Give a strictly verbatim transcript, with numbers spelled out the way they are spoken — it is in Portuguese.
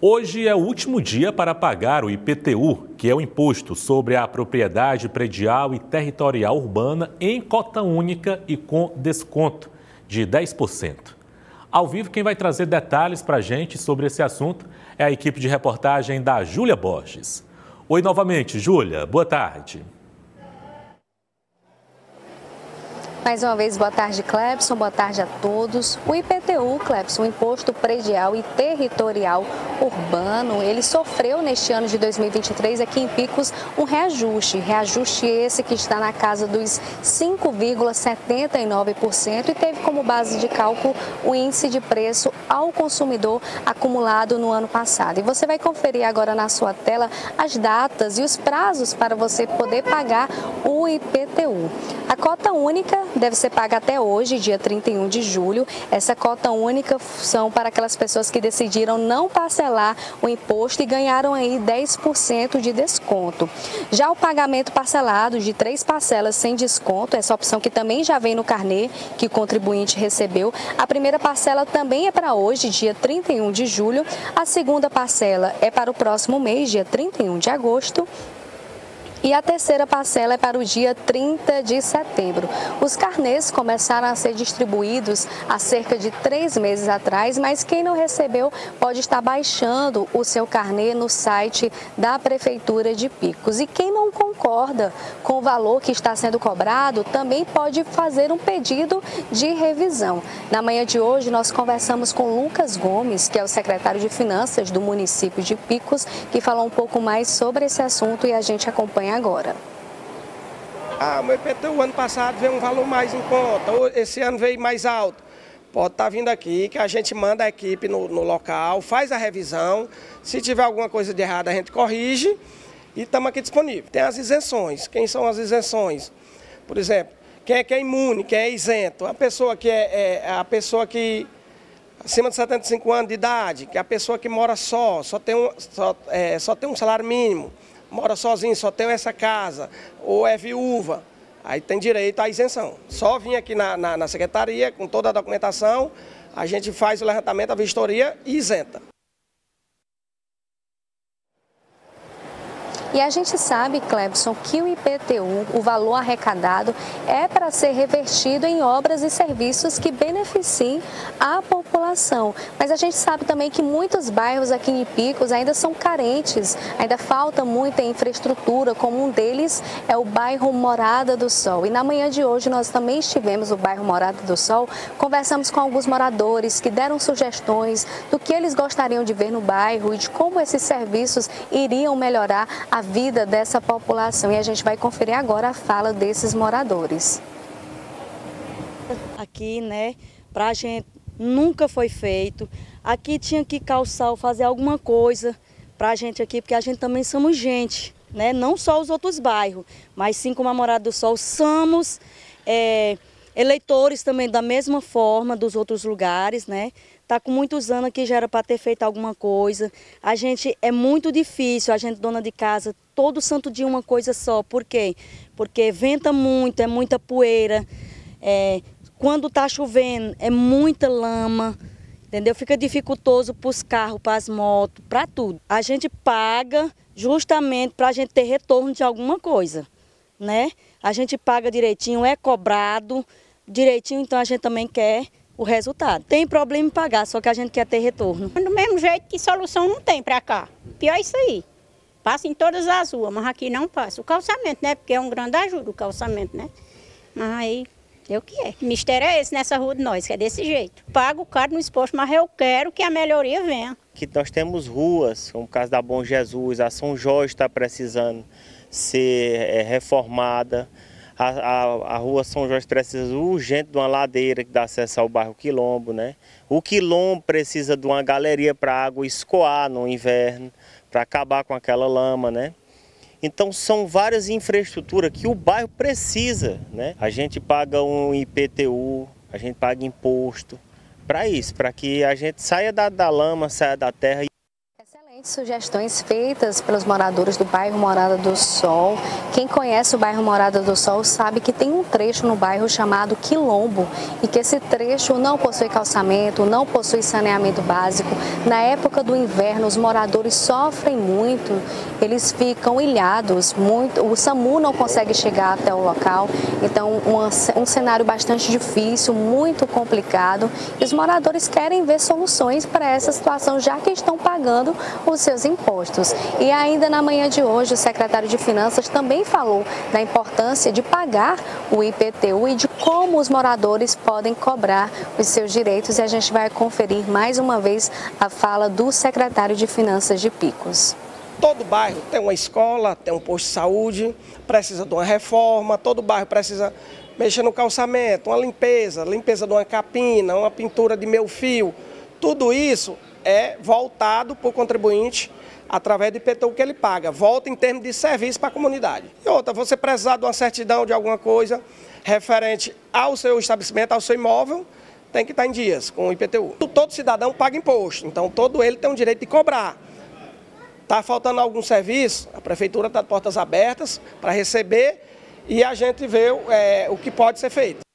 Hoje é o último dia para pagar o I P T U, que é o Imposto sobre a Propriedade Predial e Territorial Urbana, em cota única e com desconto de dez por cento. Ao vivo, quem vai trazer detalhes para a gente sobre esse assunto é a equipe de reportagem da Júlia Borges. Oi novamente, Júlia, boa tarde. Mais uma vez, boa tarde, Clebson, boa tarde a todos. O I P T U, Clebson, o Imposto Predial e Territorial Urbano, ele sofreu neste ano de dois mil e vinte e três aqui em Picos um reajuste. Reajuste esse que está na casa dos cinco vírgula setenta e nove por cento e teve como base de cálculo o índice de preço ao consumidor acumulado no ano passado. E você vai conferir agora na sua tela as datas e os prazos para você poder pagar o I P T U. A cota única deve ser paga até hoje, dia trinta e um de julho. Essa cota única são para aquelas pessoas que decidiram não parcelar o imposto e ganharam aí dez por cento de desconto. Já o pagamento parcelado de três parcelas sem desconto, essa opção que também já vem no carnê que o contribuinte recebeu. A primeira parcela também é para hoje, dia trinta e um de julho. A segunda parcela é para o próximo mês, dia trinta e um de agosto. E a terceira parcela é para o dia trinta de setembro. Os carnês começaram a ser distribuídos há cerca de três meses atrás, mas quem não recebeu pode estar baixando o seu carnê no site da Prefeitura de Picos. E quem não concorda com o valor que está sendo cobrado também pode fazer um pedido de revisão. Na manhã de hoje, nós conversamos com Lucas Gomes, que é o secretário de Finanças do município de Picos, que falou um pouco mais sobre esse assunto e a gente acompanha agora. Ah, o I P T U ano passado veio um valor mais em conta, esse ano veio mais alto. Pode estar vindo aqui, que a gente manda a equipe no, no local, faz a revisão, se tiver alguma coisa de errado a gente corrige e estamos aqui disponível. Tem as isenções. Quem são as isenções? Por exemplo, quem é que é imune, quem é isento? A pessoa que é, é a pessoa que acima de setenta e cinco anos de idade, que é a pessoa que mora só, só tem um, só, é, só tem um salário mínimo, mora sozinho, só tem essa casa, ou é viúva, aí tem direito à isenção. Só vir aqui na, na, na secretaria, com toda a documentação, a gente faz o levantamento, a vistoria e isenta. E a gente sabe, Clebson, que o I P T U, o valor arrecadado, é para ser revertido em obras e serviços que beneficiem a população. Mas a gente sabe também que muitos bairros aqui em Picos ainda são carentes, ainda falta muita infraestrutura, como um deles é o bairro Morada do Sol. E na manhã de hoje nós também estivemos no bairro Morada do Sol, conversamos com alguns moradores que deram sugestões do que eles gostariam de ver no bairro e de como esses serviços iriam melhorar a vida dessa população, e a gente vai conferir agora a fala desses moradores. Aqui, né, pra gente nunca foi feito, aqui tinha que calçar ou fazer alguma coisa pra gente aqui, porque a gente também somos gente, né, não só os outros bairros, mas sim como a Morada do Sol, somos é, eleitores também da mesma forma dos outros lugares, né. Está com muitos anos aqui, já era para ter feito alguma coisa. A gente, é muito difícil, a gente dona de casa, todo santo dia uma coisa só. Por quê? Porque venta muito, é muita poeira. É, quando está chovendo, é muita lama, entendeu? Fica dificultoso para os carros, para as motos, para tudo. A gente paga justamente para a gente ter retorno de alguma coisa, né? A gente paga direitinho, é cobrado direitinho, então a gente também quer o resultado. Tem problema em pagar, só que a gente quer ter retorno. Do mesmo jeito que solução não tem para cá. Pior é isso aí. Passa em todas as ruas, mas aqui não passa. O calçamento, né? Porque é um grande ajuda o calçamento, né? Mas aí, é o que é. O mistério é esse nessa rua de nós, que é desse jeito. Pago caro no exposto, mas eu quero que a melhoria venha. Aqui nós temos ruas, como o caso da Bom Jesus, a São Jorge está precisando ser é, reformada. A, a, a rua São Jorge precisa urgente de uma ladeira que dá acesso ao bairro Quilombo, né? O Quilombo precisa de uma galeria para a água escoar no inverno, para acabar com aquela lama, né? Então são várias infraestruturas que o bairro precisa, né? A gente paga um I P T U, a gente paga imposto para isso, para que a gente saia da, da lama, saia da terra. Sugestões feitas pelos moradores do bairro Morada do Sol. Quem conhece o bairro Morada do Sol sabe que tem um trecho no bairro chamado Quilombo e que esse trecho não possui calçamento, não possui saneamento básico. Na época do inverno, os moradores sofrem muito, eles ficam ilhados, muito, o SAMU não consegue chegar até o local, então um, um cenário bastante difícil, muito complicado. E os moradores querem ver soluções para essa situação, já que estão pagando os seus impostos. E ainda na manhã de hoje, o secretário de Finanças também falou da importância de pagar o I P T U e de como os moradores podem cobrar os seus direitos. E a gente vai conferir mais uma vez a fala do secretário de Finanças de Picos. Todo bairro tem uma escola, tem um posto de saúde, precisa de uma reforma, todo bairro precisa mexer no calçamento, uma limpeza, limpeza de uma capina, uma pintura de meio fio. Tudo isso é voltado para o contribuinte através do I P T U que ele paga, volta em termos de serviço para a comunidade. E outra, você precisar de uma certidão de alguma coisa referente ao seu estabelecimento, ao seu imóvel, tem que estar em dias com o I P T U. Todo cidadão paga imposto, então todo ele tem o direito de cobrar. Está faltando algum serviço, a prefeitura está de portas abertas para receber e a gente vê é, o que pode ser feito.